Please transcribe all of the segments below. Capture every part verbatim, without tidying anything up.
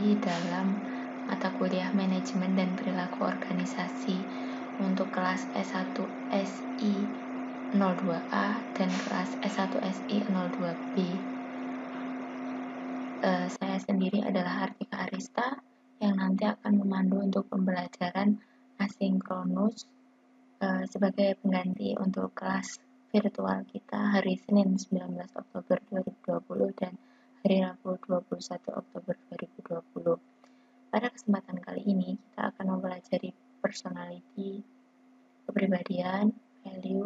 kembali dalam mata kuliah Manajemen dan Perilaku Organisasi untuk kelas S satu S I nol dua A dan kelas S satu S I nol dua B. Uh, saya sendiri adalah Artika Arista yang nanti akan memandu untuk pembelajaran asinkronus uh, sebagai pengganti untuk kelas virtual kita hari Senin sembilan belas Oktober dua ribu dua puluh dan hari Rabu dua puluh satu Oktober dua ribu dua puluh. Pada kesempatan kali ini kita akan mempelajari personality, kepribadian, value,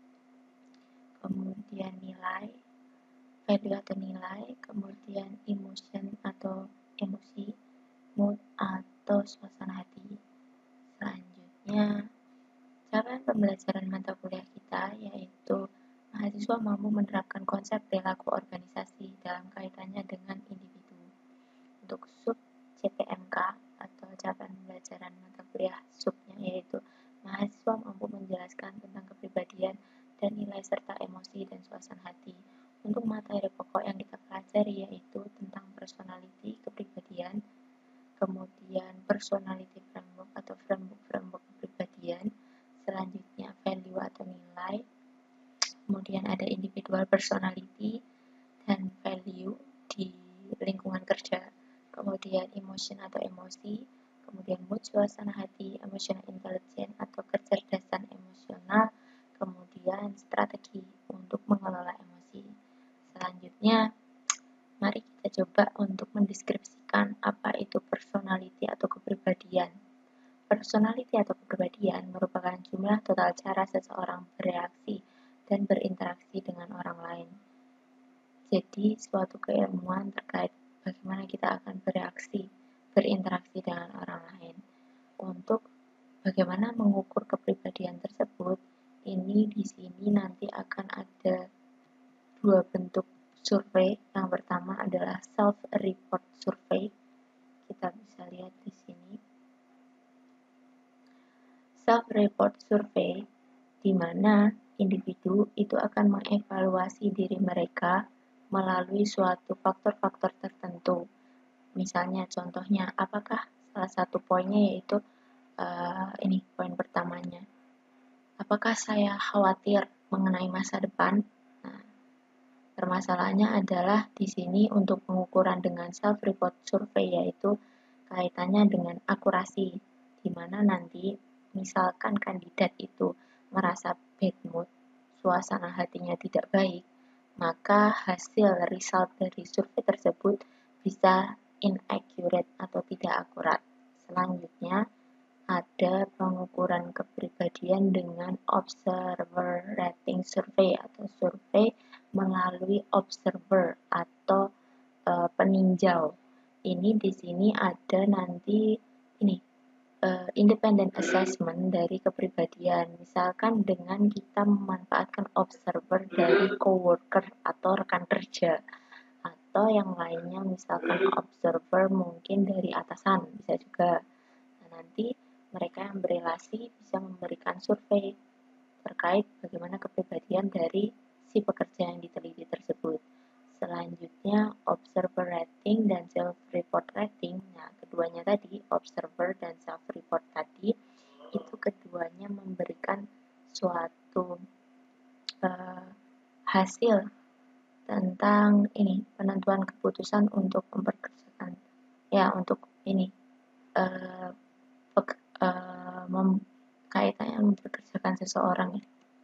kemudian nilai, value atau nilai, kemudian emotion atau emosi, mood atau suasana hati. Selanjutnya, capaian pembelajaran mata kuliah kita yaitu mahasiswa mampu menerapkan konsep perilaku organisasi dalam kaitannya dengan individu. Untuk sub C P M K atau capaian pembelajaran mata kuliah subnya yaitu mahasiswa mampu menjelaskan tentang kepribadian dan nilai serta emosi dan suasana hati. Untuk materi pokok yang kita pelajari yaitu tentang personality, kepribadian, kemudian personality framework atau framework-framework kepribadian, selanjutnya value atau nilai, kemudian ada individual personality dan value di lingkungan kerja, kemudian emotion atau emosi, kemudian mood suasana hati, emotional intelligence atau kecerdasan emosional, kemudian strategi untuk mengelola emosi. Selanjutnya, mari kita coba untuk mendeskripsikan apa itu personality atau kepribadian. Personality atau kepribadian merupakan jumlah total cara seseorang bereaksi dan berinteraksi dengan orang lain. Jadi, suatu keilmuan terkait bagaimana kita akan bereaksi, berinteraksi dengan orang lain. Untuk bagaimana mengukur kepribadian tersebut, ini di sini nanti akan ada dua bentuk survei. Yang pertama adalah self-report survey. Kita bisa lihat di sini. Self-report survey di mana individu itu akan mengevaluasi diri mereka melalui suatu faktor-faktor tertentu. Misalnya contohnya, apakah salah satu poinnya yaitu uh, ini poin pertamanya. Apakah saya khawatir mengenai masa depan? Nah, permasalahannya adalah di sini untuk pengukuran dengan self-report survey yaitu kaitannya dengan akurasi, di mana nanti misalkan kandidat itu merasa bad mood, suasana hatinya tidak baik, maka hasil result dari survei tersebut bisa inaccurate atau tidak akurat. Selanjutnya, ada pengukuran kepribadian dengan observer rating survey atau survei melalui observer atau e, peninjau. Ini di sini ada nanti ini Uh, independent assessment dari kepribadian, misalkan dengan kita memanfaatkan observer dari coworker atau rekan kerja, atau yang lainnya misalkan observer mungkin dari atasan bisa juga. Nah, nanti mereka yang berelasi bisa memberikan survei terkait bagaimana kepribadian dari si pekerja yang diteliti tersebut. Selanjutnya, observer rating dan self-report rating. Nah, keduanya tadi, observer dan self-report tadi, itu keduanya memberikan suatu uh, hasil tentang ini penentuan keputusan untuk memperkerjakan, ya untuk ini uh, pek, uh, mem, kaitannya memperkerjakan seseorang.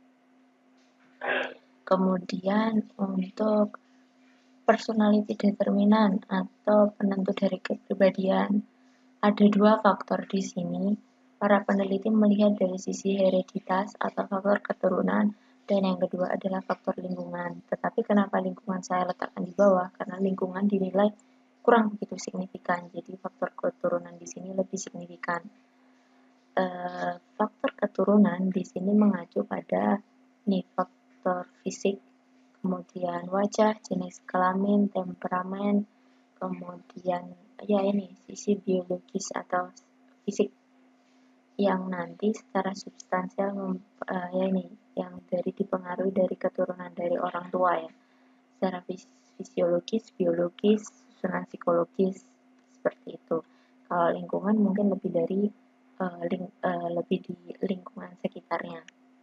Kemudian untuk personality determinant atau penentu dari kepribadian. Ada dua faktor di sini. Para peneliti melihat dari sisi hereditas atau faktor keturunan, dan yang kedua adalah faktor lingkungan. Tetapi kenapa lingkungan saya letakkan di bawah? Karena lingkungan dinilai kurang begitu signifikan. Jadi faktor keturunan di sini lebih signifikan. E, faktor keturunan di sini mengacu pada nih faktor fisik, kemudian wajah, jenis kelamin, temperamen, kemudian ya ini sisi biologis atau fisik yang nanti secara substansial uh, ya ini yang dari dipengaruhi dari keturunan dari orang tua ya, secara fis fisiologis, biologis, susunan psikologis seperti itu. Kalau lingkungan mungkin lebih dari uh, ling, uh, lebih di lingkungan sekitarnya.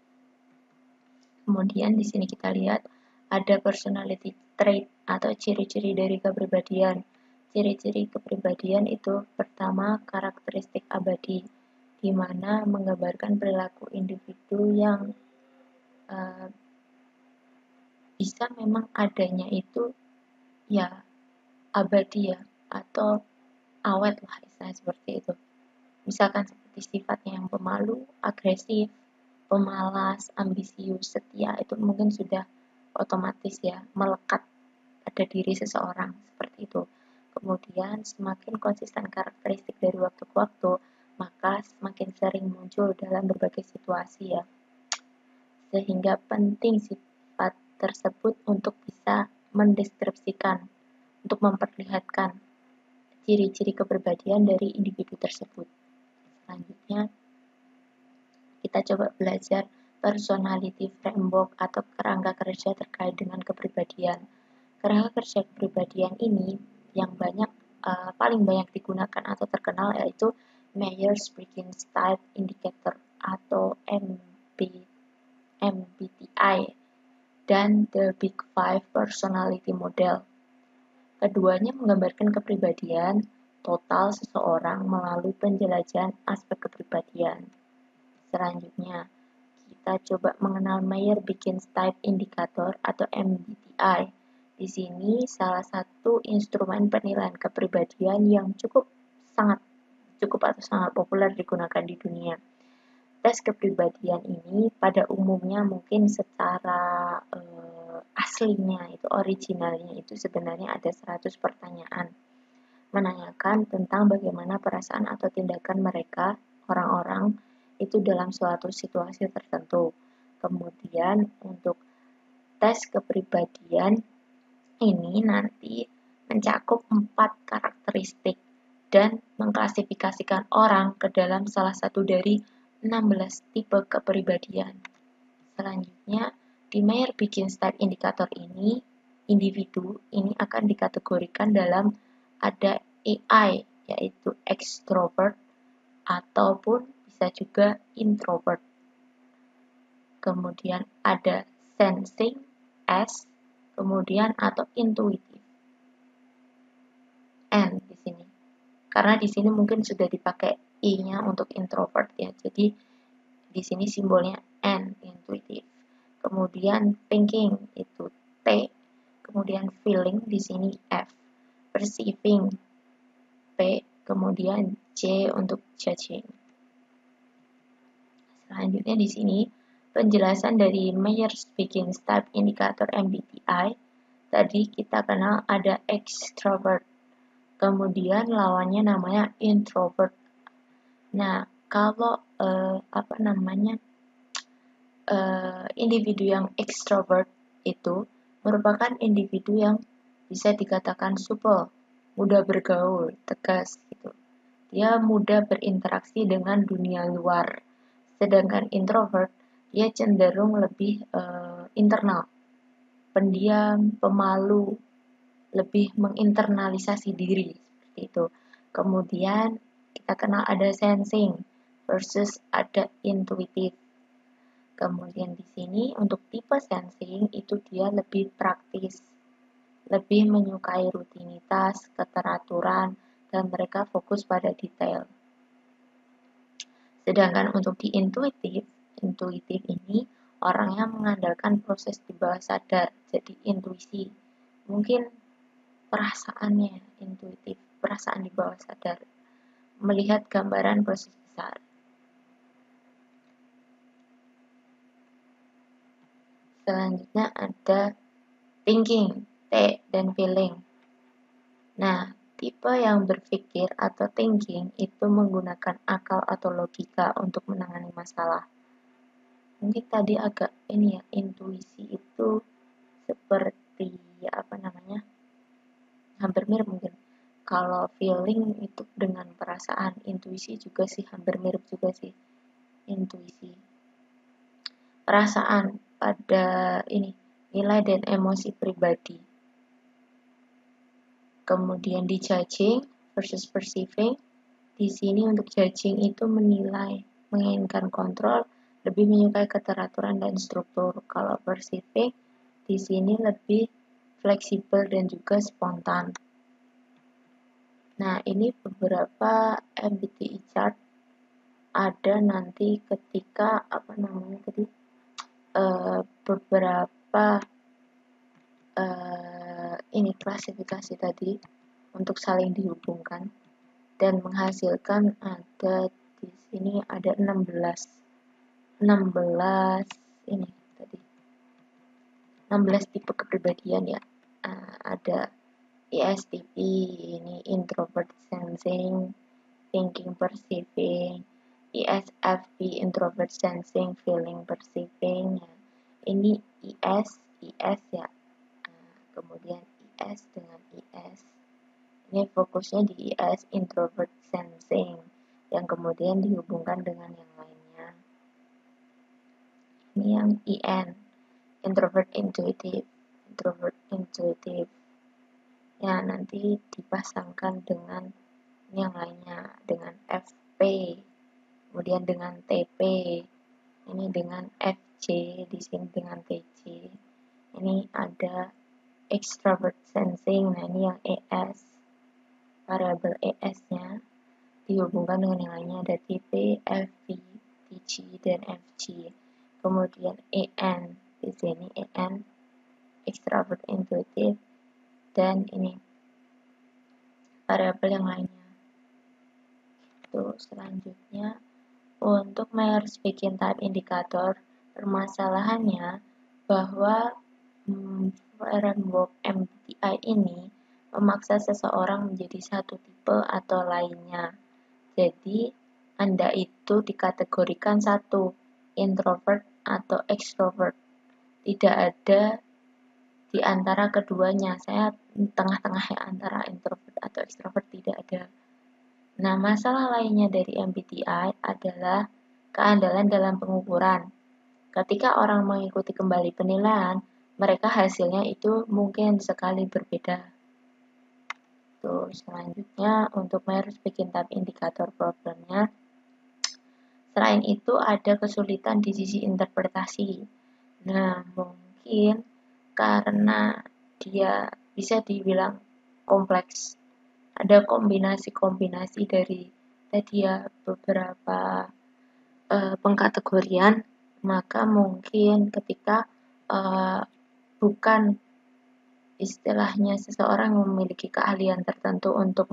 Kemudian di sini kita lihat ada personality trait atau ciri-ciri dari kepribadian. Ciri-ciri kepribadian itu pertama karakteristik abadi, di mana menggambarkan perilaku individu yang uh, bisa memang adanya itu ya abadi ya, atau awet lah istilahnya seperti itu. Misalkan seperti sifatnya yang pemalu, agresif, pemalas, ambisius, setia, itu mungkin sudah otomatis ya melekat pada diri seseorang seperti itu. Kemudian semakin konsisten karakteristik dari waktu ke waktu, maka semakin sering muncul dalam berbagai situasi ya. Sehingga penting sifat tersebut untuk bisa mendeskripsikan, untuk memperlihatkan ciri-ciri kepribadian dari individu tersebut. Selanjutnya, kita coba belajar personality framework atau kerangka kerja terkait dengan kepribadian. Kerangka kerja kepribadian ini yang banyak uh, paling banyak digunakan atau terkenal yaitu Myers-Briggs Type Indicator atau M B T I dan The Big Five Personality Model. Keduanya menggambarkan kepribadian total seseorang melalui penjelajahan aspek kepribadian. Selanjutnya, kita coba mengenal Myers-Briggs Type Indicator atau M B T I. Di sini salah satu instrumen penilaian kepribadian yang cukup sangat cukup atau sangat populer digunakan di dunia. Tes kepribadian ini pada umumnya mungkin secara eh, aslinya itu originalnya itu sebenarnya ada seratus pertanyaan menanyakan tentang bagaimana perasaan atau tindakan mereka orang-orang itu dalam suatu situasi tertentu. Kemudian untuk tes kepribadian ini nanti mencakup empat karakteristik dan mengklasifikasikan orang ke dalam salah satu dari enam belas tipe kepribadian. Selanjutnya, di Myers-Briggs Type Indicator ini, individu ini akan dikategorikan dalam ada A I, yaitu extrovert, ataupun bisa juga introvert. Kemudian ada sensing, S, kemudian atau intuitif, N di sini. Karena di sini mungkin sudah dipakai I-nya untuk introvert ya. Jadi di sini simbolnya N, intuitif. Kemudian thinking itu T, kemudian feeling di sini F, perceiving P, kemudian J untuk judging. Selanjutnya di sini penjelasan dari Myers-Briggs Type Indicator M B T I. Tadi kita kenal ada extrovert. Kemudian lawannya namanya introvert. Nah, kalau eh, apa namanya eh, individu yang extrovert itu merupakan individu yang bisa dikatakan supel, mudah bergaul, tegas gitu. Dia mudah berinteraksi dengan dunia luar. Sedangkan introvert dia cenderung lebih eh, internal, pendiam, pemalu, lebih menginternalisasi diri seperti itu. Kemudian kita kenal ada sensing versus ada intuitif. Kemudian di sini untuk tipe sensing itu dia lebih praktis, lebih menyukai rutinitas, keteraturan, dan mereka fokus pada detail. Sedangkan untuk di intuitif, intuitif ini orang yang mengandalkan proses di bawah sadar, jadi intuisi. Mungkin perasaannya intuitif, perasaan di bawah sadar, melihat gambaran proses besar. Selanjutnya ada thinking, T, dan feeling. Nah, tipe yang berpikir atau thinking itu menggunakan akal atau logika untuk menangani masalah. Mungkin tadi agak ini ya, intuisi itu seperti apa namanya, hampir mirip mungkin. Kalau feeling itu dengan perasaan, intuisi juga sih hampir mirip juga sih. Intuisi, perasaan pada ini nilai dan emosi pribadi. Kemudian di judging, versus perceiving. Di sini untuk judging itu menilai, menginginkan kontrol, lebih menyukai keteraturan dan struktur. Kalau perceiving di sini lebih fleksibel dan juga spontan. Nah, ini beberapa M B T I chart ada nanti ketika apa namanya tadi uh, beberapa uh, ini klasifikasi tadi untuk saling dihubungkan dan menghasilkan ada di sini ada enam belas ini tadi enam belas tipe kepribadian ya. Uh, ada I S T P, ini introvert sensing, thinking perceiving, I S F P introvert sensing, feeling perceiving. Ya. Ini I S, I S ya. Nah, kemudian I S dengan I S. Ini fokusnya di I S introvert sensing yang kemudian dihubungkan dengan yang lainnya. Ini yang I N, introvert intuitive, introvert intuitive. Ya, nanti dipasangkan dengan yang lainnya, dengan F P, kemudian dengan T P, ini dengan F J, di sini dengan T J. Ini ada extrovert sensing, nah ini yang E S, variabel E S-nya dihubungkan dengan yang lainnya, ada T P, F V, T G, dan F G. Kemudian E N, di sini E N, extrovert intuitive, dan ini variabel yang lainnya. Tuh, selanjutnya untuk Myers-Briggs Type Indicator, permasalahannya bahwa hmm, framework M B T I ini memaksa seseorang menjadi satu tipe atau lainnya. Jadi, Anda itu dikategorikan satu, introvert atau extrovert. Tidak ada di antara keduanya. Saya tengah-tengah ya, antara introvert atau extrovert tidak ada. Nah, masalah lainnya dari M B T I adalah keandalan dalam pengukuran. Ketika orang mengikuti kembali penilaian, mereka hasilnya itu mungkin sekali berbeda. Tuh, selanjutnya untuk Myers-Briggs Type Indicator problemnya, selain itu ada kesulitan di sisi interpretasi. Nah, mungkin karena dia bisa dibilang kompleks, ada kombinasi-kombinasi dari tadi ya beberapa uh, pengkategorian, maka mungkin ketika uh, bukan istilahnya seseorang memiliki keahlian tertentu untuk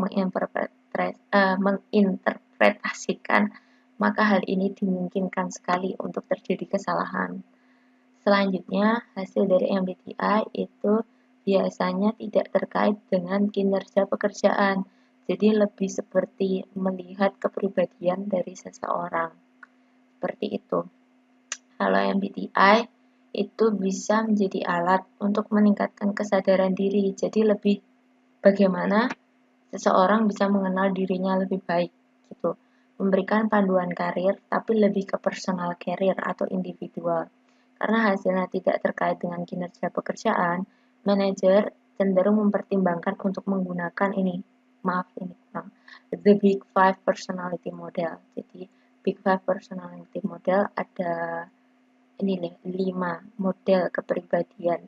uh, menginterpretasikan, maka hal ini dimungkinkan sekali untuk terjadi kesalahan. Selanjutnya, hasil dari M B T I itu biasanya tidak terkait dengan kinerja pekerjaan, jadi lebih seperti melihat kepribadian dari seseorang. Seperti itu. Kalau M B T I itu bisa menjadi alat untuk meningkatkan kesadaran diri, jadi lebih bagaimana seseorang bisa mengenal dirinya lebih baik, gitu. Memberikan panduan karir, tapi lebih ke personal career atau individual. Karena hasilnya tidak terkait dengan kinerja pekerjaan, manajer cenderung mempertimbangkan untuk menggunakan ini, maaf ini kurang, the Big Five Personality Model. Jadi Big Five Personality Model ada ini nih, lima model kepribadian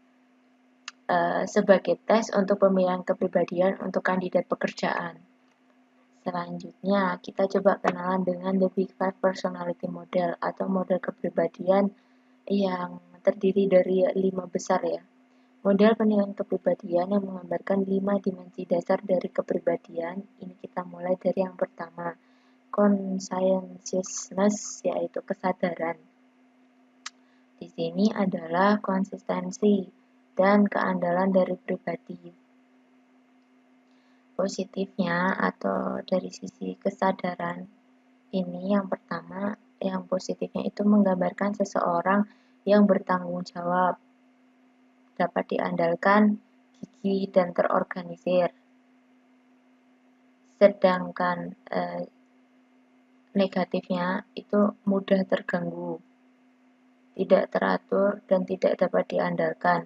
uh, sebagai tes untuk pemilihan kepribadian untuk kandidat pekerjaan. Selanjutnya, kita coba kenalan dengan the Big Five Personality Model atau model kepribadian yang terdiri dari lima besar ya. Model penilaian kepribadian yang menggambarkan lima dimensi dasar dari kepribadian. Ini kita mulai dari yang pertama, conscientiousness, yaitu kesadaran. Di sini adalah konsistensi dan keandalan dari pribadi. Positifnya atau dari sisi kesadaran, ini yang pertama, yang positifnya itu menggambarkan seseorang yang bertanggung jawab, dapat diandalkan, gigih, dan terorganisir. Sedangkan eh, negatifnya itu mudah terganggu, tidak teratur, dan tidak dapat diandalkan.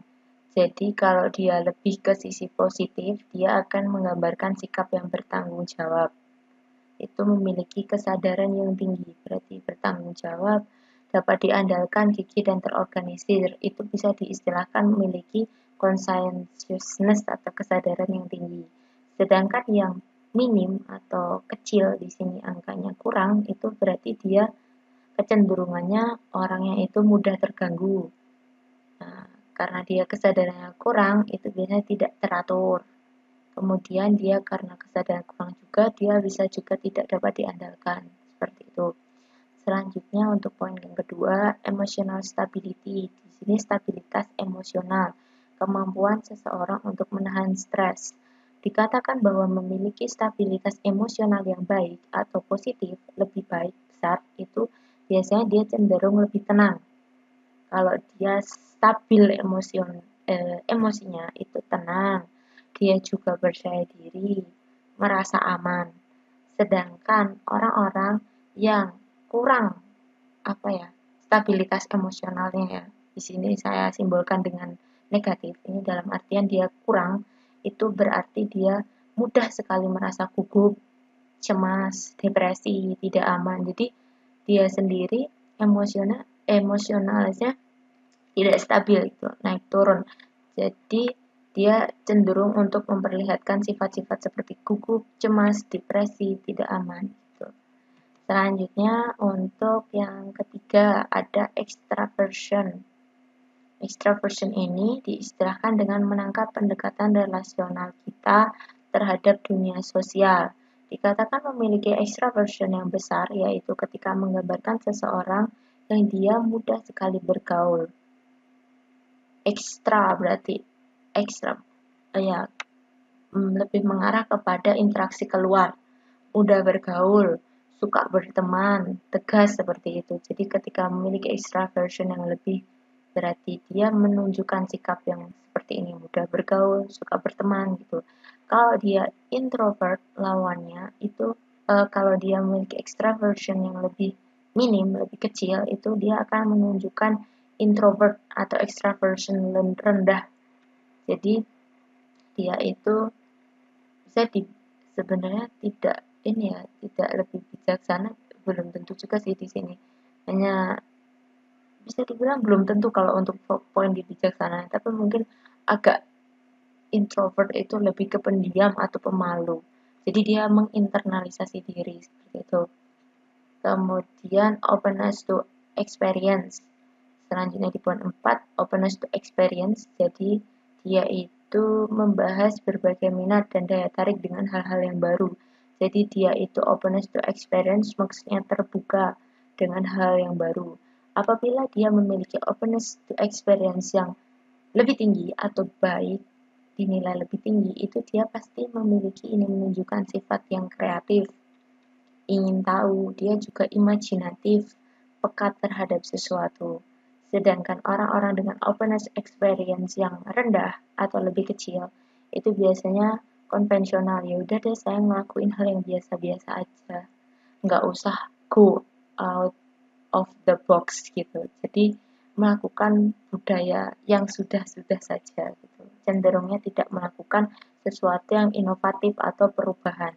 Jadi kalau dia lebih ke sisi positif, dia akan menggambarkan sikap yang bertanggung jawab. Itu memiliki kesadaran yang tinggi, berarti bertanggung jawab, dapat diandalkan, gigih, dan terorganisir. Itu bisa diistilahkan memiliki conscientiousness atau kesadaran yang tinggi. Sedangkan yang minim atau kecil, di sini angkanya kurang, itu berarti dia kecenderungannya orangnya itu mudah terganggu. Nah, karena dia kesadarannya kurang, itu biasanya tidak teratur. Kemudian dia karena kesadaran kurang juga, dia bisa juga tidak dapat diandalkan. Seperti itu. Selanjutnya untuk poin yang kedua, emotional stability. Di sini stabilitas emosional, kemampuan seseorang untuk menahan stres. Dikatakan bahwa memiliki stabilitas emosional yang baik atau positif, lebih baik, besar, itu biasanya dia cenderung lebih tenang. Kalau dia stabil emosion, eh, emosinya itu tenang, dia juga percaya diri, merasa aman. Sedangkan orang-orang yang kurang apa ya stabilitas emosionalnya ya, di sini saya simbolkan dengan negatif. Ini dalam artian dia kurang, itu berarti dia mudah sekali merasa gugup, cemas, depresi, tidak aman. Jadi dia sendiri emosional emosionalnya tidak stabil itu naik turun. Jadi dia cenderung untuk memperlihatkan sifat-sifat seperti gugup, cemas, depresi, tidak aman gitu. Selanjutnya untuk yang ketiga ada extraversion. Extraversion ini diistilahkan dengan menangkap pendekatan relasional kita terhadap dunia sosial. Dikatakan memiliki extraversion yang besar, yaitu ketika menggambarkan seseorang yang dia mudah sekali bergaul. Ekstra berarti ekstra ya lebih mengarah kepada interaksi keluar, mudah bergaul, suka berteman, tegas seperti itu. Jadi ketika memiliki extraversion yang lebih, berarti dia menunjukkan sikap yang seperti ini, mudah bergaul, suka berteman gitu. Kalau dia introvert, lawannya itu uh, kalau dia memiliki extraversion yang lebih minim, lebih kecil, itu dia akan menunjukkan introvert atau extraversion rendah. Jadi dia itu bisa di sebenarnya tidak ini ya, tidak lebih bijaksana, belum tentu juga sih di sini. Hanya bisa dibilang belum tentu kalau untuk poin di bijaksana, tapi mungkin agak introvert itu lebih ke pendiam atau pemalu. Jadi dia menginternalisasi diri seperti itu. Kemudian openness to experience. Selanjutnya di poin empat, openness to experience. Jadi dia itu membahas berbagai minat dan daya tarik dengan hal-hal yang baru. Jadi dia itu openness to experience maksudnya terbuka dengan hal yang baru. Apabila dia memiliki openness to experience yang lebih tinggi atau baik, dinilai lebih tinggi, itu dia pasti memiliki ini menunjukkan sifat yang kreatif, ingin tahu, dia juga imajinatif, peka terhadap sesuatu. Sedangkan orang-orang dengan openness experience yang rendah atau lebih kecil, itu biasanya konvensional. Ya udah deh, saya ngelakuin hal yang biasa-biasa aja. Nggak usah go out of the box gitu. Jadi melakukan budaya yang sudah-sudah saja gitu. Cenderungnya tidak melakukan sesuatu yang inovatif atau perubahan.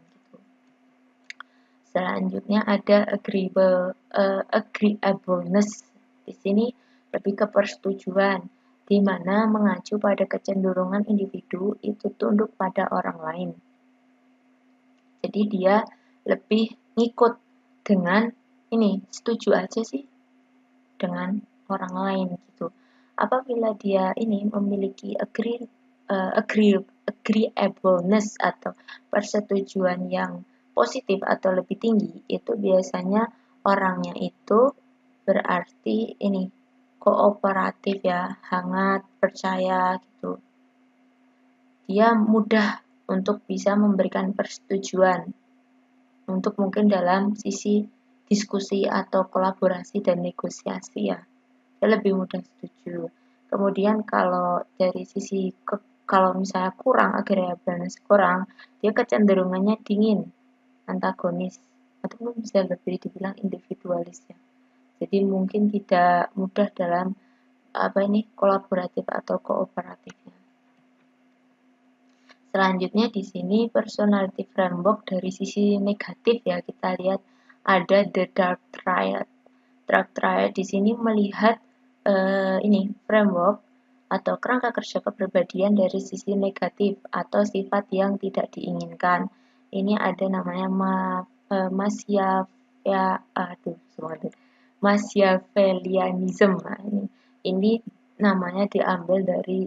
Selanjutnya ada agreeable, uh, agreeableness. Di sini lebih ke persetujuan, di mana mengacu pada kecenderungan individu itu tunduk pada orang lain. Jadi dia lebih ngikut dengan ini, setuju aja sih dengan orang lain gitu. Apabila dia ini memiliki agree, uh, agree, agreeableness atau persetujuan yang positif atau lebih tinggi, itu biasanya orangnya itu berarti ini kooperatif ya, hangat, percaya gitu. Dia mudah untuk bisa memberikan persetujuan untuk mungkin dalam sisi diskusi atau kolaborasi dan negosiasi ya. Dia lebih mudah setuju. Kemudian kalau dari sisi ke, kalau misalnya kurang agreeableness kurang, dia kecenderungannya dingin, antagonis, ataupun bisa lebih dibilang individualis ya. Jadi mungkin tidak mudah dalam apa ini kolaboratif atau kooperatifnya. Selanjutnya di sini personality framework dari sisi negatif ya, kita lihat ada the dark triad. Dark triad di sini melihat uh, ini framework atau kerangka kerja kepribadian dari sisi negatif atau sifat yang tidak diinginkan. Ini ada namanya ma, uh, Masya ya aduh semuanya Machiavellianism. Nah, ini ini namanya diambil dari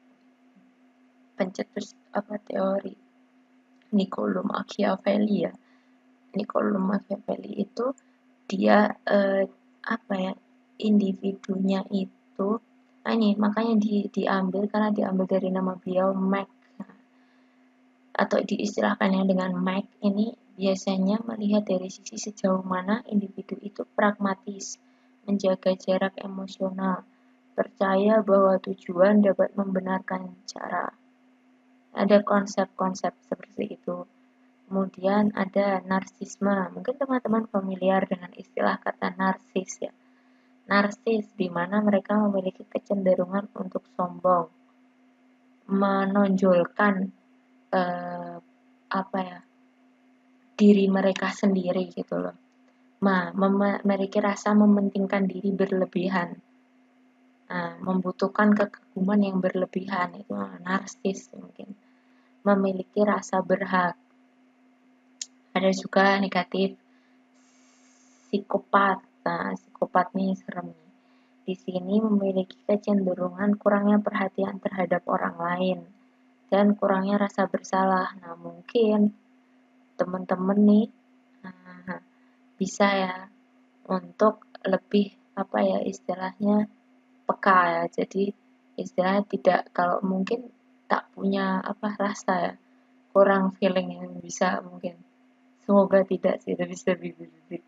pencetus apa teori Niccolo Machiavelli ya. Niccolo Machiavelli itu dia eh, apa ya, individunya itu, nah ini makanya di, diambil karena diambil dari nama beliau Mac, atau diistilahkannya dengan Mac ini biasanya melihat dari sisi sejauh mana individu itu pragmatis, menjaga jarak emosional, percaya bahwa tujuan dapat membenarkan cara. Ada konsep-konsep seperti itu. Kemudian ada narsisme. Mungkin teman-teman familiar dengan istilah kata narsis ya. Narsis di mana mereka memiliki kecenderungan untuk sombong, menonjolkan eh, apa ya, diri mereka sendiri gitu loh. Nah, memiliki rasa mementingkan diri berlebihan. Nah, membutuhkan kekaguman yang berlebihan itu narsis mungkin. Memiliki rasa berhak. Ada juga negatif psikopat. Nah, psikopat nih serem nih. Di sini memiliki kecenderungan kurangnya perhatian terhadap orang lain dan kurangnya rasa bersalah. Nah, mungkin teman-teman nih nah, bisa ya untuk lebih apa ya istilahnya peka ya. Jadi istilahnya tidak, kalau mungkin tak punya apa rasa ya, kurang feeling yang bisa mungkin. Semoga tidak sih, lebih lebih lebih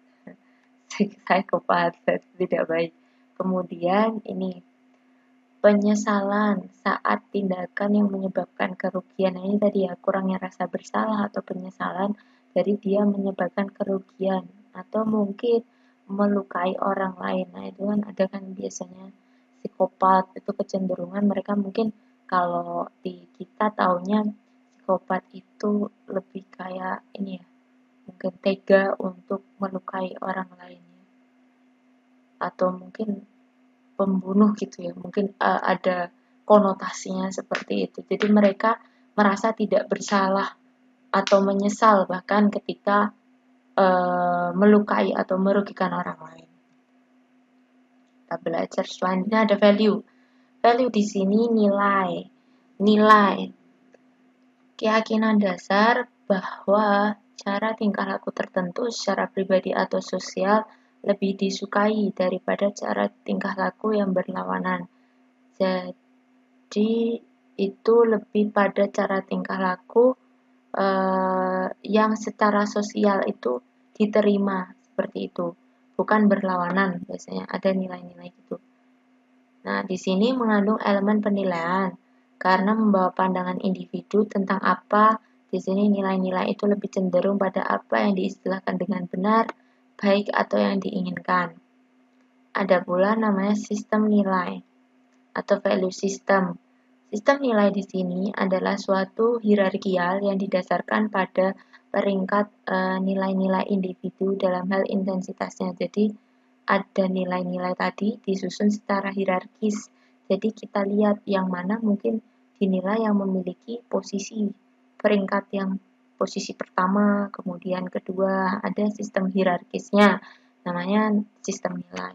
psikopat tidak baik. Kemudian ini penyesalan saat tindakan yang menyebabkan kerugian. Nah, ini tadi ya kurangnya rasa bersalah atau penyesalan dari dia menyebabkan kerugian atau mungkin melukai orang lain. Nah, itu kan ada kan biasanya psikopat itu kecenderungan mereka mungkin, kalau di kita taunya psikopat itu lebih kayak ini ya, mungkin tega untuk melukai orang lain atau mungkin pembunuh gitu ya, mungkin uh, ada konotasinya seperti itu. Jadi mereka merasa tidak bersalah atau menyesal bahkan ketika uh, melukai atau merugikan orang lain. Kita belajar selanjutnya ada value. Value di sini nilai, nilai keyakinan dasar bahwa cara tingkah laku tertentu secara pribadi atau sosial lebih disukai daripada cara tingkah laku yang berlawanan. Jadi itu lebih pada cara tingkah laku eh, yang secara sosial itu diterima seperti itu, bukan berlawanan. Biasanya ada nilai-nilai gitu. Nah, di sini mengandung elemen penilaian karena membawa pandangan individu tentang apa. Di sini nilai-nilai itu lebih cenderung pada apa yang diistilahkan dengan benar, baik atau yang diinginkan. Ada pula namanya sistem nilai atau value system. Sistem nilai di sini adalah suatu hierarkial yang didasarkan pada peringkat nilai-nilai e, individu dalam hal intensitasnya. Jadi ada nilai-nilai tadi disusun secara hierarkis. Jadi kita lihat yang mana mungkin dinilai yang memiliki posisi peringkat yang posisi pertama, kemudian kedua, ada sistem hierarkisnya. Namanya sistem nilai.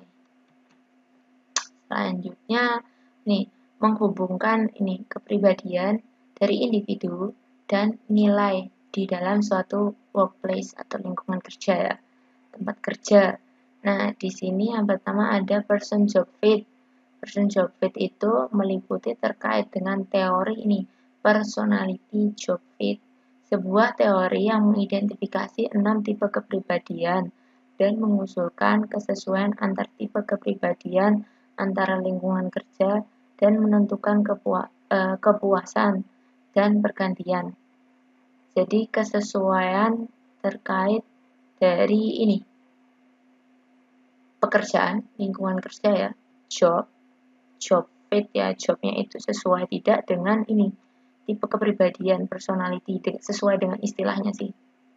Selanjutnya nih, menghubungkan ini kepribadian dari individu dan nilai di dalam suatu workplace atau lingkungan kerja ya, tempat kerja. Nah, di sini yang pertama ada person job fit. Person job fit itu meliputi terkait dengan teori ini, personality job fit. Sebuah teori yang mengidentifikasi enam tipe kepribadian dan mengusulkan kesesuaian antar tipe kepribadian antara lingkungan kerja dan menentukan kepua, eh, kepuasan dan pergantian. Jadi kesesuaian terkait dari ini pekerjaan, lingkungan kerja ya, job, job fit ya, jobnya itu sesuai tidak dengan ini tipe kepribadian, personality, sesuai dengan istilahnya sih.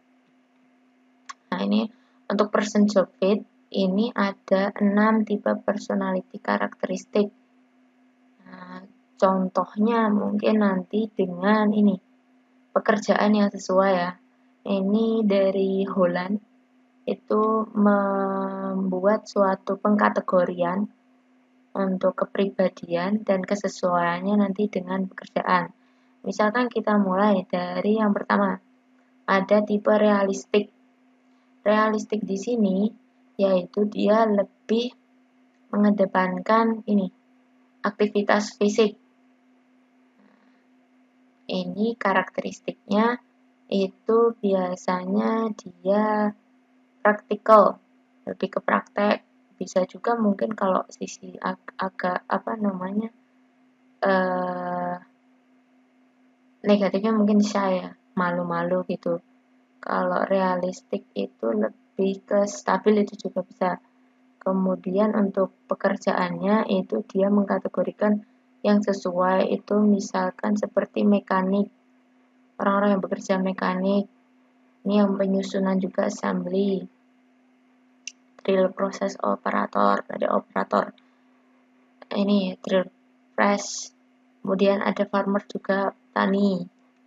Nah, ini untuk person job fit ini ada enam tipe personality karakteristik. Nah, contohnya mungkin nanti dengan ini pekerjaan yang sesuai ya. Ini dari Holland itu membuat suatu pengkategorian untuk kepribadian dan kesesuaiannya nanti dengan pekerjaan. Misalkan kita mulai dari yang pertama, ada tipe realistik. Realistik di sini yaitu dia lebih mengedepankan ini aktivitas fisik. Ini karakteristiknya itu biasanya dia praktikal, lebih ke praktek. Bisa juga mungkin kalau sisi ag agak apa namanya eh, negatifnya mungkin saya malu-malu gitu. Kalau realistik itu lebih ke stabil, itu juga bisa. Kemudian untuk pekerjaannya itu dia mengkategorikan yang sesuai, itu misalkan seperti mekanik, orang-orang yang bekerja mekanik, ini yang penyusunan juga assembly, drill proses operator, ada operator, ini drill press, kemudian ada farmer juga tani.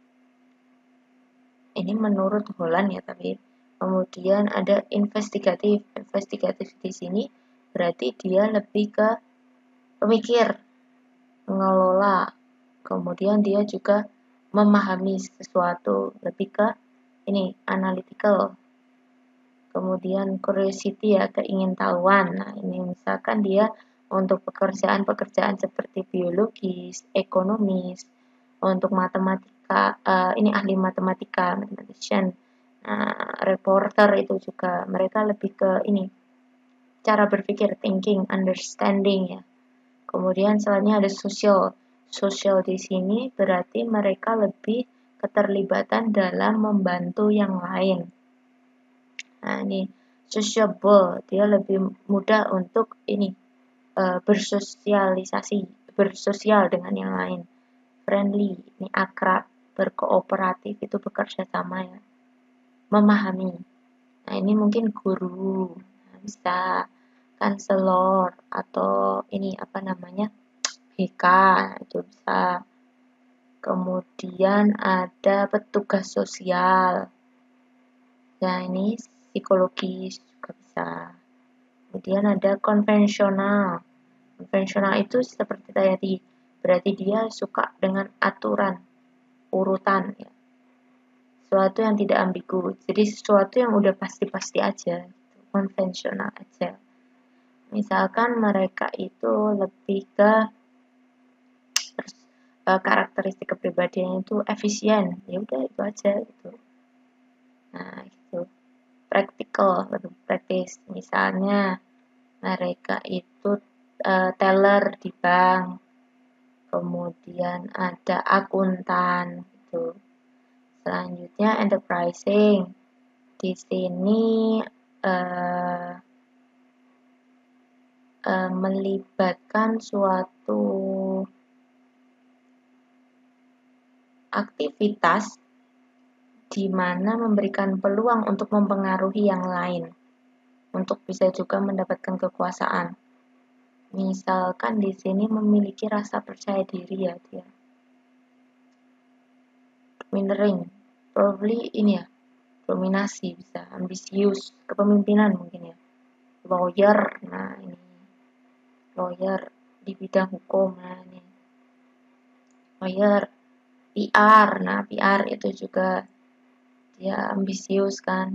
Ini menurut Holland ya, tapi kemudian ada investigatif. Investigatif di sini berarti dia lebih ke pemikir, mengelola, kemudian dia juga memahami sesuatu, lebih ke ini analytical. Kemudian curiosity ya, keingintahuan. Nah, ini misalkan dia untuk pekerjaan-pekerjaan seperti biologis, ekonomis, untuk matematika, uh, ini ahli matematika, mathematician, nah, reporter itu juga mereka lebih ke ini cara berpikir, thinking, understanding ya. Kemudian selanjutnya ada social. Social di sini berarti mereka lebih keterlibatan dalam membantu yang lain. Nah, ini sociable, dia lebih mudah untuk ini uh, bersosialisasi, bersosial dengan yang lain. Friendly, ini akrab, berkooperatif, itu bekerja sama ya. Memahami. Nah, ini mungkin guru, nah, bisa kanselor atau ini apa namanya? B K, itu bisa. Kemudian ada petugas sosial. Nah, ini psikologis juga bisa. Kemudian ada konvensional. Konvensional itu seperti tadi, berarti dia suka dengan aturan, urutan ya. Sesuatu yang tidak ambigu. Jadi sesuatu yang udah pasti-pasti aja, konvensional aja. Misalkan mereka itu lebih ke karakteristik kepribadiannya itu efisien, ya udah itu aja gitu. Nah, gitu. Praktikal, lebih praktis. Misalnya mereka itu uh, teller di bank, kemudian ada akuntan gitu. Selanjutnya enterprising. Di sini uh, uh, melibatkan suatu aktivitas di mana memberikan peluang untuk mempengaruhi yang lain, untuk bisa juga mendapatkan kekuasaan. Misalkan di sini memiliki rasa percaya diri ya dia. Domineering, probably ini ya, dominasi bisa, ambisius, kepemimpinan mungkin ya. Lawyer, nah ini, lawyer di bidang hukum, nah ini. Lawyer, P R, nah P R itu juga dia ambisius kan.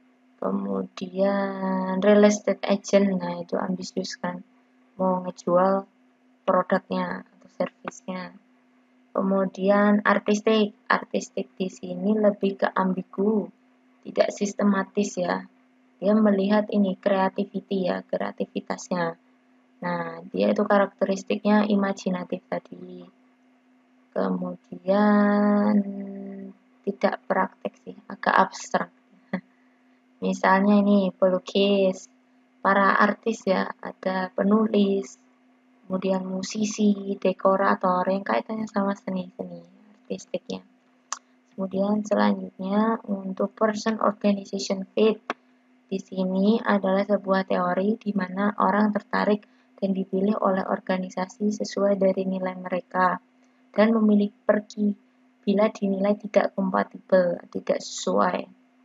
Kemudian real estate agent, nah itu ambisius kan, mau ngejual produknya atau servisnya. Kemudian artistik, artistik di sini lebih ke ambigu, tidak sistematis ya. Dia melihat ini creativity ya, kreativitasnya. Nah, dia itu karakteristiknya imajinatif tadi. Kemudian tidak praktek sih, agak abstrak. Misalnya ini pelukis, para artis ya, ada penulis, kemudian musisi, dekorator yang kaitannya sama seni-seni artistiknya. Kemudian selanjutnya untuk person organization fit. Di sini adalah sebuah teori di mana orang tertarik dan dipilih oleh organisasi sesuai dari nilai mereka dan memilih pergi bila dinilai tidak kompatibel, tidak sesuai.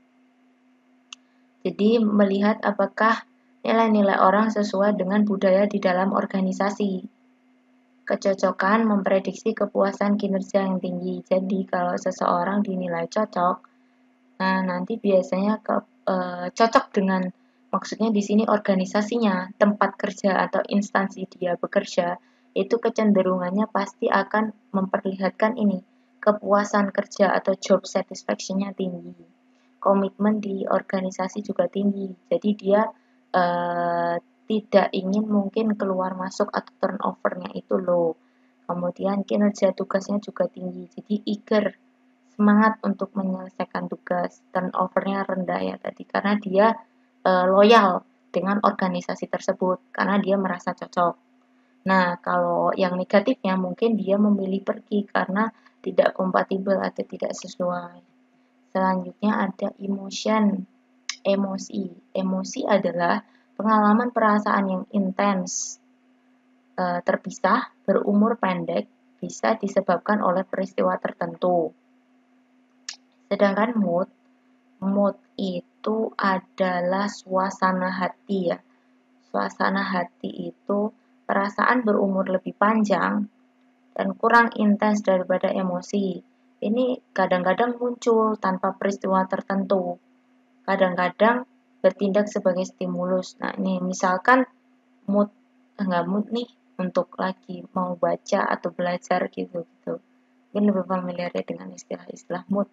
Jadi melihat apakah nilai-nilai orang sesuai dengan budaya di dalam organisasi. Kecocokan memprediksi kepuasan kinerja yang tinggi. Jadi kalau seseorang dinilai cocok, nah nanti biasanya ke, e, cocok dengan, maksudnya di sini organisasinya, tempat kerja atau instansi dia bekerja, itu kecenderungannya pasti akan memperlihatkan ini, kepuasan kerja atau job satisfaction-nya tinggi. Komitmen di organisasi juga tinggi. Jadi dia e, tidak ingin mungkin keluar masuk atau turnover-nya itu low. Kemudian kinerja tugasnya juga tinggi. Jadi eager, semangat untuk menyelesaikan tugas. Turnover-nya rendah ya tadi karena dia e, loyal dengan organisasi tersebut karena dia merasa cocok. Nah, kalau yang negatifnya mungkin dia memilih pergi karena tidak kompatibel atau tidak sesuai. Selanjutnya ada emotion, emosi. Emosi adalah pengalaman perasaan yang intens, e, terpisah, berumur pendek, bisa disebabkan oleh peristiwa tertentu. Sedangkan mood, mood itu adalah suasana hati ya. Suasana hati itu perasaan berumur lebih panjang dan kurang intens daripada emosi. Ini kadang-kadang muncul tanpa peristiwa tertentu. Kadang-kadang bertindak sebagai stimulus. Nah, ini misalkan mood, enggak mood nih untuk lagi mau baca atau belajar gitu-gitu. Mungkin lebih familiar ya dengan istilah-istilah mood.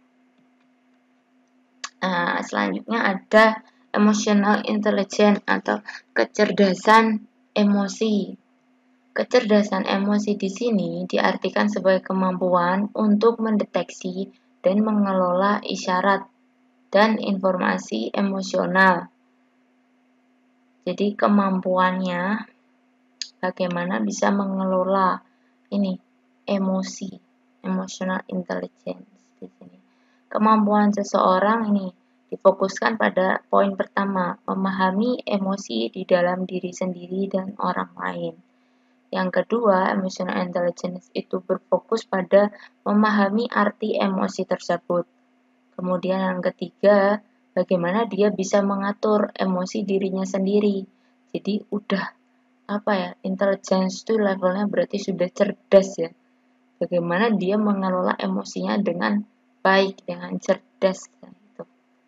Nah, selanjutnya ada emotional intelligence atau kecerdasan emosi. Kecerdasan emosi di sini diartikan sebagai kemampuan untuk mendeteksi dan mengelola isyarat dan informasi emosional. Jadi kemampuannya bagaimana bisa mengelola ini emosi, emotional intelligence di sini. Kemampuan seseorang ini difokuskan pada poin pertama, memahami emosi di dalam diri sendiri dan orang lain. Yang kedua, emotional intelligence itu berfokus pada memahami arti emosi tersebut. Kemudian yang ketiga, bagaimana dia bisa mengatur emosi dirinya sendiri. Jadi udah apa ya, intelligence itu levelnya berarti sudah cerdas ya. Bagaimana dia mengelola emosinya dengan baik, dengan cerdas gitu.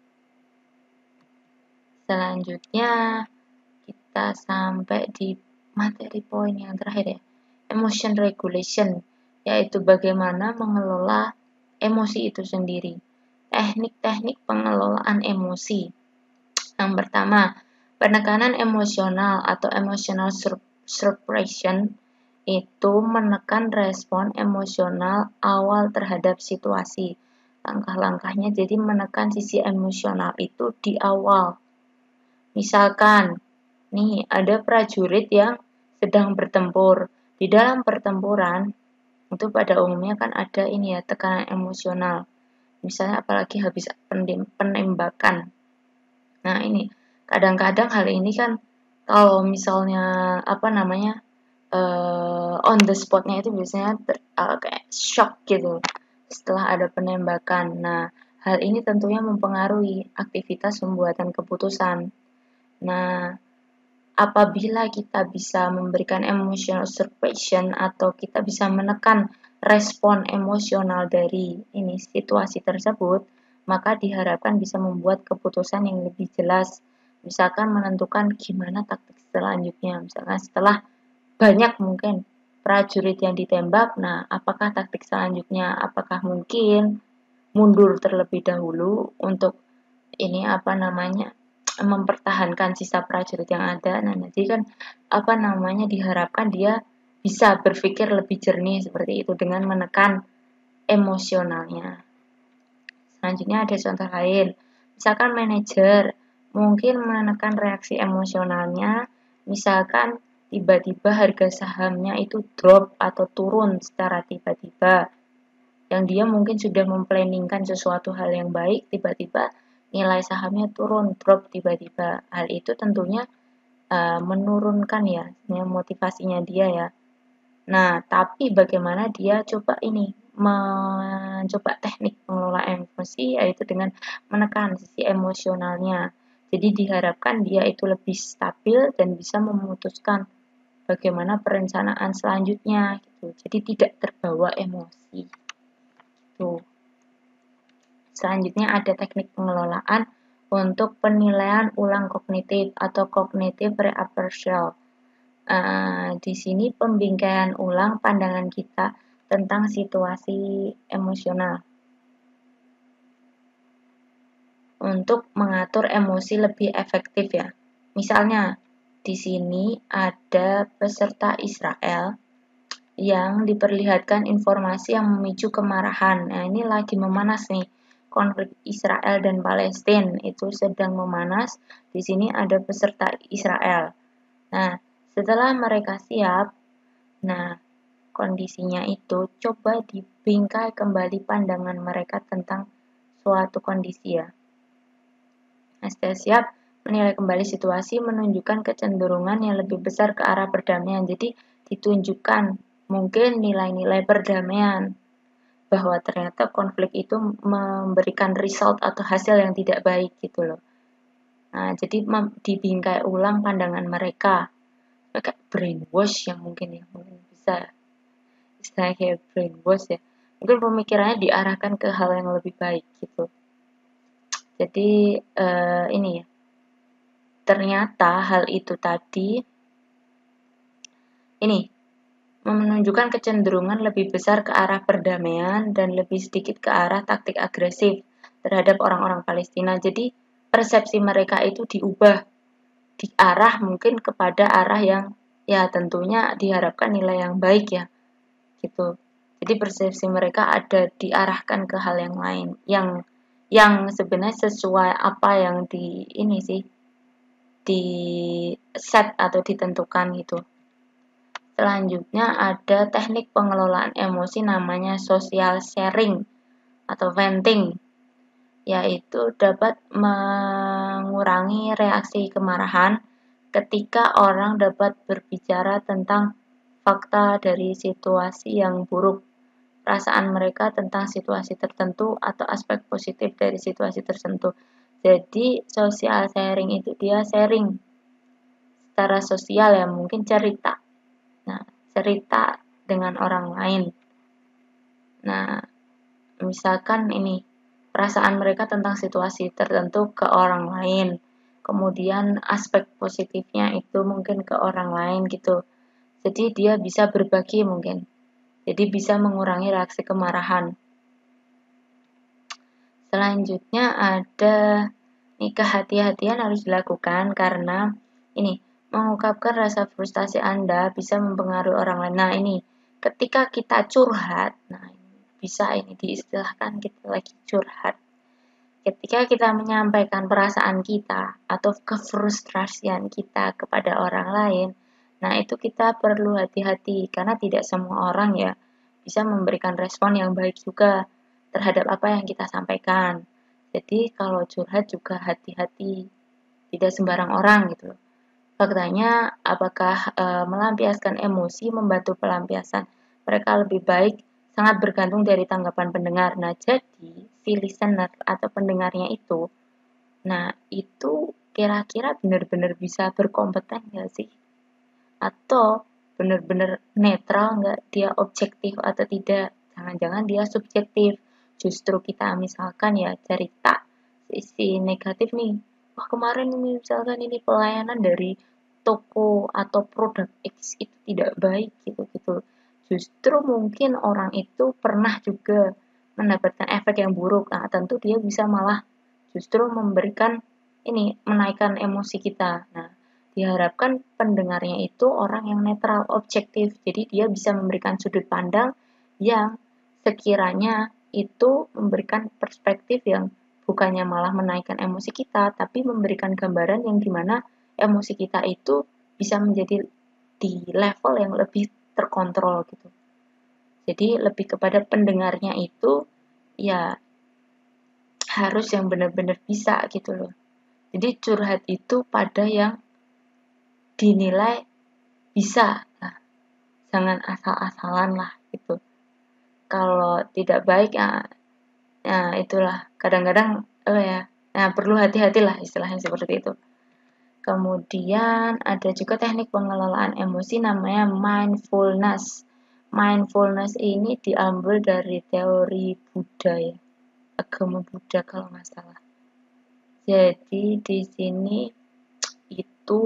Selanjutnya kita sampai di materi poin yang terakhir ya, emotion regulation, yaitu bagaimana mengelola emosi itu sendiri. Teknik-teknik pengelolaan emosi. Yang pertama, penekanan emosional atau emotional suppression itu menekan respon emosional awal terhadap situasi. Langkah-langkahnya jadi menekan sisi emosional itu di awal. Misalkan, nih ada prajurit yang sedang bertempur. Di dalam pertempuran, itu pada umumnya kan ada ini ya, tekanan emosional. Misalnya apalagi habis penembakan. Nah ini, kadang-kadang hal ini kan, kalau misalnya, apa namanya, uh, on the spotnya itu biasanya ter, uh, kayak shock gitu, setelah ada penembakan. Nah, hal ini tentunya mempengaruhi aktivitas pembuatan keputusan. Nah, apabila kita bisa memberikan emotional suppression atau kita bisa menekan respon emosional dari ini situasi tersebut, maka diharapkan bisa membuat keputusan yang lebih jelas. Misalkan menentukan gimana taktik selanjutnya. Misalkan setelah banyak mungkin prajurit yang ditembak, nah apakah taktik selanjutnya? Apakah mungkin mundur terlebih dahulu untuk ini apa namanya? mempertahankan sisa prajurit yang ada. Nah, jadi kan apa namanya diharapkan dia bisa berpikir lebih jernih seperti itu dengan menekan emosionalnya. Selanjutnya ada contoh lain. Misalkan manajer mungkin menekan reaksi emosionalnya, misalkan tiba-tiba harga sahamnya itu drop atau turun secara tiba-tiba, yang dia mungkin sudah memplanningkan sesuatu hal yang baik, tiba-tiba nilai sahamnya turun, drop tiba-tiba. Hal itu tentunya uh, menurunkan ya motivasinya dia ya. Nah, tapi bagaimana dia coba ini mencoba teknik mengelola emosi, yaitu dengan menekan sisi emosionalnya. Jadi diharapkan dia itu lebih stabil dan bisa memutuskan bagaimana perencanaan selanjutnya gitu. Jadi tidak terbawa emosi. Tuh. Selanjutnya ada teknik pengelolaan untuk penilaian ulang kognitif atau cognitive reappraisal. Uh, di sini pembingkaian ulang pandangan kita tentang situasi emosional untuk mengatur emosi lebih efektif ya. Misalnya, di sini ada peserta Israel yang diperlihatkan informasi yang memicu kemarahan. Nah, ini lagi memanas nih. Konflik Israel dan Palestina itu sedang memanas. Di sini ada peserta Israel. Nah, setelah mereka siap, nah, kondisinya itu coba dibingkai kembali pandangan mereka tentang suatu kondisi ya. Nah, setelah siap, menilai kembali situasi menunjukkan kecenderungan yang lebih besar ke arah perdamaian. Jadi, ditunjukkan mungkin nilai-nilai perdamaian bahwa ternyata konflik itu memberikan result atau hasil yang tidak baik gitu loh. Nah, jadi dibingkai ulang pandangan mereka. Kayak brainwash yang mungkin ya, mungkin bisa istilahnya kayak brainwash ya. Mungkin pemikirannya diarahkan ke hal yang lebih baik gitu. Jadi uh, ini ya. Ternyata hal itu tadi ini menunjukkan kecenderungan lebih besar ke arah perdamaian dan lebih sedikit ke arah taktik agresif terhadap orang-orang Palestina. Jadi persepsi mereka itu diubah, diarah mungkin kepada arah yang ya tentunya diharapkan nilai yang baik ya, gitu. Jadi persepsi mereka ada diarahkan ke hal yang lain, yang yang sebenarnya sesuai apa yang di ini sih di set atau ditentukan gitu. Selanjutnya ada teknik pengelolaan emosi namanya social sharing atau venting, yaitu dapat mengurangi reaksi kemarahan ketika orang dapat berbicara tentang fakta dari situasi yang buruk, perasaan mereka tentang situasi tertentu, atau aspek positif dari situasi tertentu. Jadi social sharing itu dia sharing secara sosial ya, mungkin cerita. Nah, cerita dengan orang lain. Nah, misalkan ini perasaan mereka tentang situasi tertentu ke orang lain. Kemudian aspek positifnya itu mungkin ke orang lain gitu. Jadi dia bisa berbagi mungkin. Jadi bisa mengurangi reaksi kemarahan. Selanjutnya ada nih kehati-hatian harus dilakukan karena ini mengungkapkan rasa frustasi Anda bisa mempengaruhi orang lain. Nah, ini ketika kita curhat, nah bisa ini diistilahkan kita lagi curhat. Ketika kita menyampaikan perasaan kita atau kefrustrasian kita kepada orang lain, nah itu kita perlu hati-hati karena tidak semua orang ya bisa memberikan respon yang baik juga terhadap apa yang kita sampaikan. Jadi kalau curhat juga hati-hati, tidak sembarang orang gitu. Faktanya, apakah e, melampiaskan emosi membantu pelampiasan mereka lebih baik sangat bergantung dari tanggapan pendengar. Nah, jadi si listener atau pendengarnya itu, nah itu kira-kira benar-benar bisa berkompeten nggak sih? Atau benar-benar netral nggak, dia objektif atau tidak? Jangan-jangan dia subjektif. Justru kita misalkan ya cerita sisi negatif nih. Wah kemarin ini misalkan ini pelayanan dari toko atau produk X itu tidak baik gitu-gitu. Justru mungkin orang itu pernah juga mendapatkan efek yang buruk. Nah tentu dia bisa malah justru memberikan ini menaikkan emosi kita. Nah diharapkan pendengarnya itu orang yang netral, objektif. Jadi dia bisa memberikan sudut pandang yang sekiranya itu memberikan perspektif yang bukannya malah menaikkan emosi kita, tapi memberikan gambaran yang dimana emosi kita itu bisa menjadi di level yang lebih terkontrol gitu. Jadi lebih kepada pendengarnya itu ya harus yang benar-benar bisa gitu loh. Jadi curhat itu pada yang dinilai bisa, nah, jangan asal-asalan lah gitu. Kalau tidak baik ya, ya itulah kadang-kadang oh ya, nah perlu hati-hatilah istilahnya seperti itu. Kemudian ada juga teknik pengelolaan emosi namanya mindfulness. Mindfulness ini diambil dari teori Buddha ya, agama Buddha kalau nggak salah. Jadi di sini itu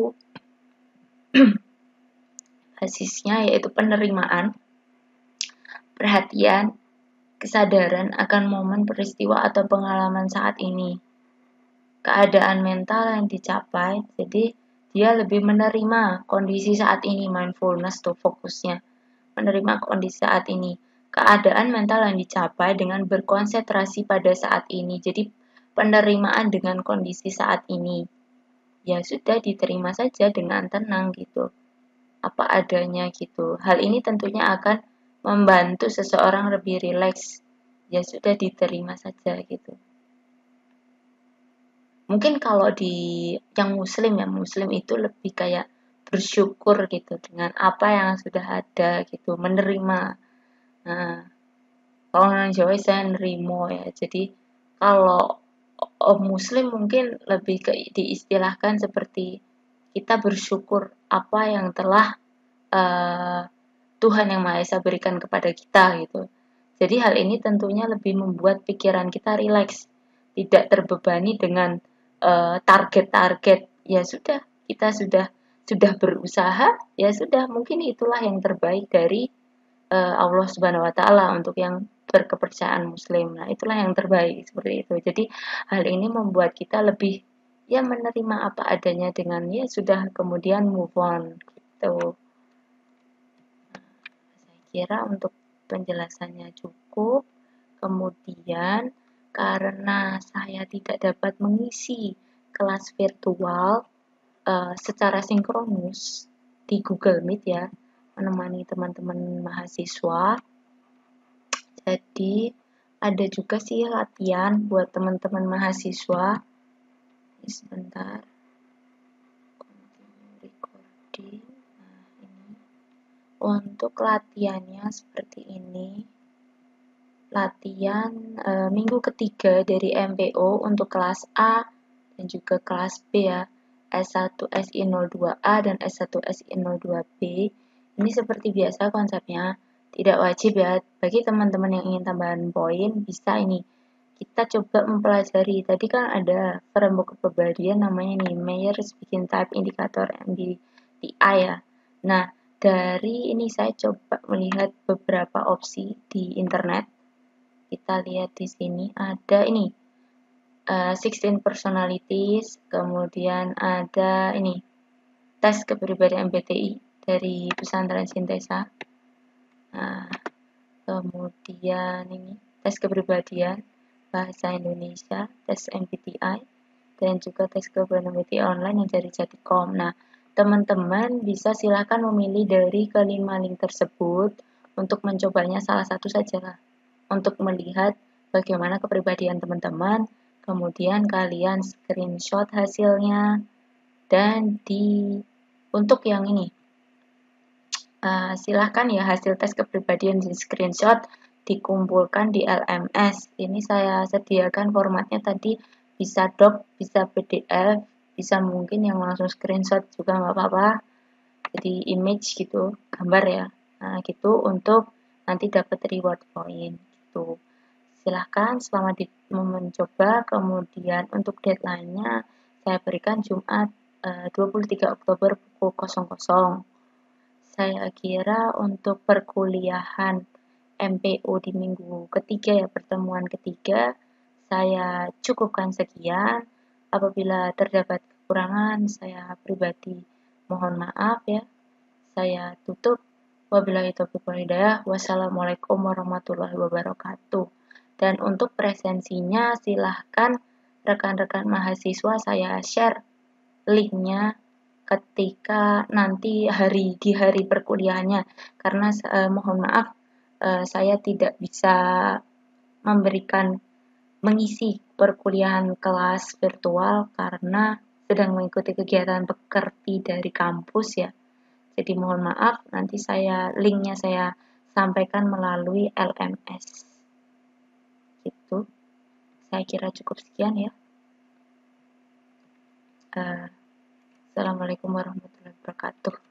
basisnya yaitu penerimaan, perhatian, kesadaran akan momen peristiwa atau pengalaman saat ini. Keadaan mental yang dicapai, jadi dia lebih menerima kondisi saat ini, mindfulness tuh fokusnya. Menerima kondisi saat ini. Keadaan mental yang dicapai dengan berkonsentrasi pada saat ini. Jadi penerimaan dengan kondisi saat ini. Ya sudah diterima saja dengan tenang gitu. Apa adanya gitu. Hal ini tentunya akan membantu seseorang lebih rileks. Ya sudah diterima saja gitu. Mungkin kalau di yang muslim ya, muslim itu lebih kayak bersyukur gitu dengan apa yang sudah ada gitu, menerima. Nah, kalau orang Jawa saya nerimo ya. Jadi kalau muslim mungkin lebih ke diistilahkan seperti kita bersyukur apa yang telah uh, Tuhan Yang Maha Esa berikan kepada kita gitu. Jadi hal ini tentunya lebih membuat pikiran kita rileks, tidak terbebani dengan target-target. Uh, ya sudah, kita sudah sudah berusaha, ya sudah mungkin itulah yang terbaik dari uh, Allah Subhanahu Wa Taala untuk yang berkepercayaan Muslim. Nah itulah yang terbaik seperti itu. Jadi hal ini membuat kita lebih ya menerima apa adanya dengan ya sudah kemudian move on gitu. Kira untuk penjelasannya cukup. Kemudian karena saya tidak dapat mengisi kelas virtual uh, secara sinkronus di Google Meet ya, menemani teman-teman mahasiswa. Jadi ada juga sih latihan buat teman-teman mahasiswa. Ini sebentar. Continue recording. Untuk latihannya seperti ini. Latihan e, minggu ketiga dari M P O untuk kelas A dan juga kelas B ya. S satu S I nol dua A dan S satu S I nol dua B. Ini seperti biasa konsepnya. Tidak wajib ya. Bagi teman-teman yang ingin tambahan poin, bisa ini. Kita coba mempelajari. Tadi kan ada framework kepribadian namanya nih, Myers Bikin Type Indicator M B T I ya. Nah, dari ini saya coba melihat beberapa opsi di internet. Kita lihat di sini ada ini uh, sixteen personalities, kemudian ada ini tes kepribadian M B T I dari Pesantren Sintesa. Nah, kemudian ini tes kepribadian bahasa Indonesia, tes M B T I, dan juga tes kepribadian M B T I online yang dari Jatikom. Nah, teman-teman bisa silakan memilih dari kelima link tersebut untuk mencobanya salah satu saja lah. Untuk melihat bagaimana kepribadian teman-teman, kemudian kalian screenshot hasilnya, dan di untuk yang ini, uh, silahkan ya hasil tes kepribadian di screenshot, dikumpulkan di L M S. Ini saya sediakan formatnya tadi, bisa doc, bisa P D F, bisa mungkin yang langsung screenshot juga nggak apa-apa, jadi image gitu, gambar ya, nah gitu untuk nanti dapat reward point gitu. Silahkan selamat di, mencoba. Kemudian untuk deadline-nya saya berikan Jumat eh, dua puluh tiga Oktober pukul nol nol. Saya kira untuk perkuliahan M P O di minggu ketiga ya, pertemuan ketiga, saya cukupkan sekian. Apabila terdapat kekurangan, saya pribadi mohon maaf ya. Saya tutup. Wabillahi taufiq wal hidayah. Wassalamualaikum warahmatullahi wabarakatuh. Dan untuk presensinya silahkan rekan-rekan mahasiswa saya share linknya ketika nanti hari di hari perkuliahannya, karena uh, mohon maaf uh, saya tidak bisa memberikan mengisi perkuliahan kelas virtual karena sedang mengikuti kegiatan pekerti dari kampus ya. Jadi mohon maaf, nanti saya linknya saya sampaikan melalui L M S. Gitu. Saya kira cukup sekian ya. Uh, Assalamualaikum warahmatullahi wabarakatuh.